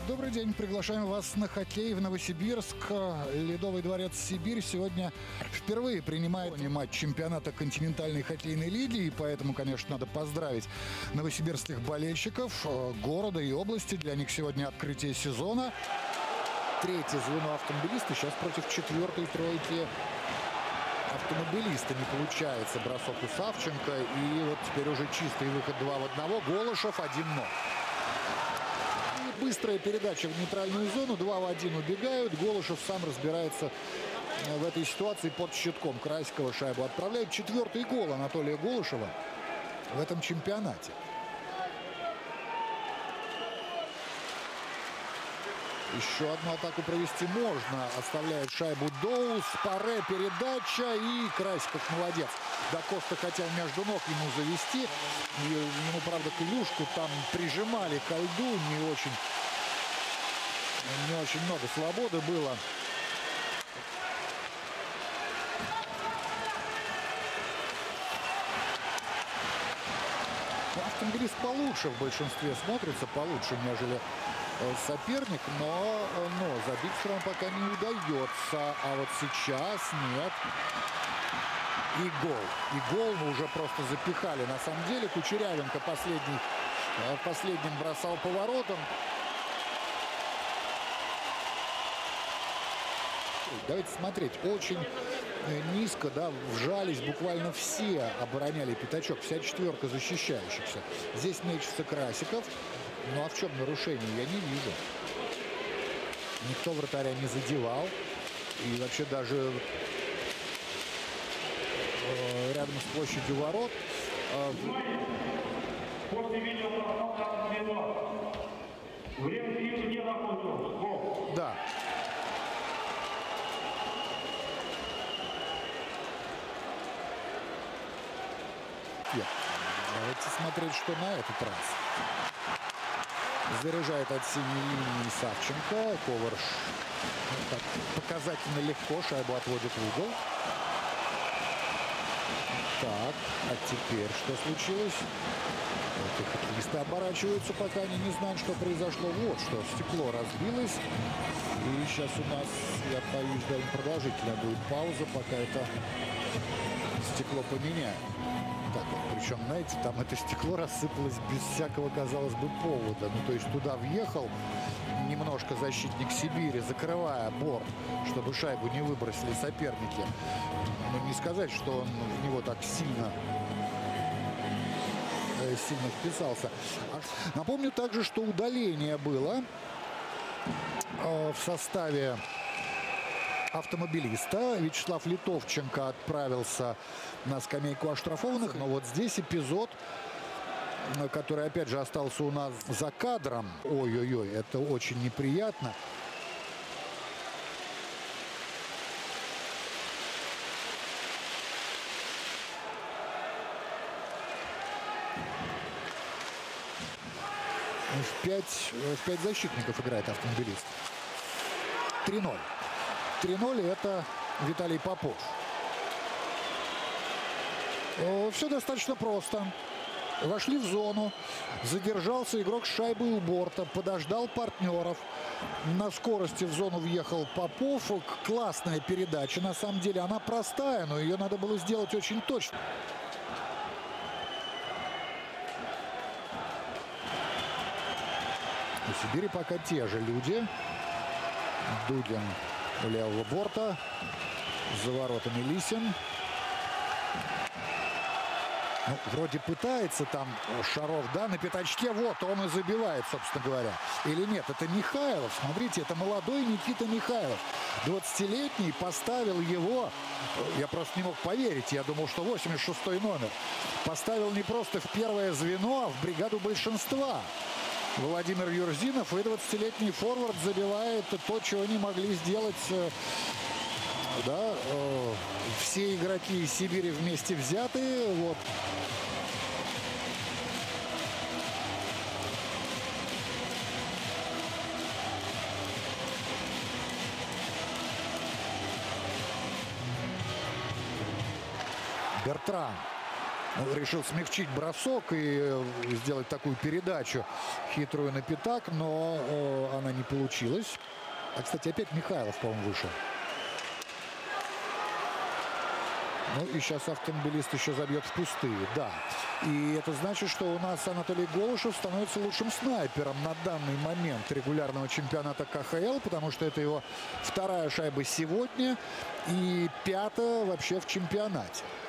Добрый день. Приглашаем вас на хоккей в Новосибирск. Ледовый дворец «Сибирь» сегодня впервые принимает матч чемпионата континентальной хоккейной лиги. И поэтому, конечно, надо поздравить новосибирских болельщиков города и области. Для них сегодня открытие сезона. Третье звено автомобилиста сейчас против четвертой тройки автомобилиста. Не получается бросок у Савченко. И вот теперь уже чистый выход 2 в 1. Голышев 1-0. Быстрая передача в нейтральную зону. 2 в 1 убегают. Голышев сам разбирается в этой ситуации под щитком. Красикова шайбу отправляет. Четвертый гол Анатолия Голышева в этом чемпионате. Еще одну атаку провести можно. Оставляет шайбу Доус. Паре передача. И Красиков молодец. Да Коста хотел между ног ему завести. Ему, правда, клюшку там прижимали ко льду. Не очень много свободы было. Автомобилист получше в большинстве смотрится. Получше, нежели соперник. Но забить все пока не удается. А вот сейчас нет. И гол. И гол мы уже просто запихали. На самом деле Кучерявенко последним бросал поворотом. Давайте смотреть. Очень низко, да, вжались буквально все, обороняли пятачок. Вся четверка защищающихся. Здесь мечется Красиков. Ну а в чем нарушение, я не вижу. Никто вратаря не задевал. И вообще даже рядом с площадью ворот. После видеопросмотра звено. Время не закончилось. Да. Давайте смотреть, что на этот раз. Заряжает от синей линии Савченко. Коварш так показательно легко шайбу отводит в угол. Так, а теперь что случилось? Вот хоккеисты оборачиваются, пока они не знают, что произошло. Вот что, стекло разбилось. И сейчас у нас, я боюсь, довольно продолжительная будет пауза, пока это стекло поменяют. Так, причем, знаете, там это стекло рассыпалось без всякого, казалось бы, повода. Ну, то есть туда въехал немножко защитник Сибири, закрывая борт, чтобы шайбу не выбросили соперники. Но не сказать, что он в него так сильно вписался. Напомню также, что удаление было в составе автомобилиста. Вячеслав Литовченко отправился на скамейку оштрафованных. Но вот здесь эпизод, который, опять же, остался у нас за кадром. Ой-ой-ой, это очень неприятно. В пять защитников играет автомобилист. 3-0. 3-0 это Виталий Попов. Все достаточно просто. Вошли в зону. Задержался игрок с шайбой у борта. Подождал партнеров. На скорости в зону въехал Попов. Классная передача. На самом деле она простая, но ее надо было сделать очень точно. У Сибири пока те же люди. Дудин у левого борта. За воротами Лисин. Ну, вроде пытается там Шаров, да, на пятачке. Вот, он и забивает, собственно говоря. Или нет, это Михайлов. Смотрите, это молодой Никита Михайлов. 20-летний, поставил его. Я просто не мог поверить. Я думал, что 86-й номер. Поставил не просто в первое звено, а в бригаду большинства. Владимир Юрзинов, и 20-летний форвард забивает то, чего не могли сделать, да, все игроки из Сибири вместе взятые. Вот. Бертран. решил смягчить бросок и сделать такую передачу хитрую на пятак, но она не получилась. А, кстати, опять Михайлов, по-моему, вышел. Ну и сейчас автомобилист еще забьет в пустые, да. И это значит, что у нас Анатолий Голышев становится лучшим снайпером на данный момент регулярного чемпионата КХЛ, потому что это его вторая шайба сегодня и 5-я вообще в чемпионате.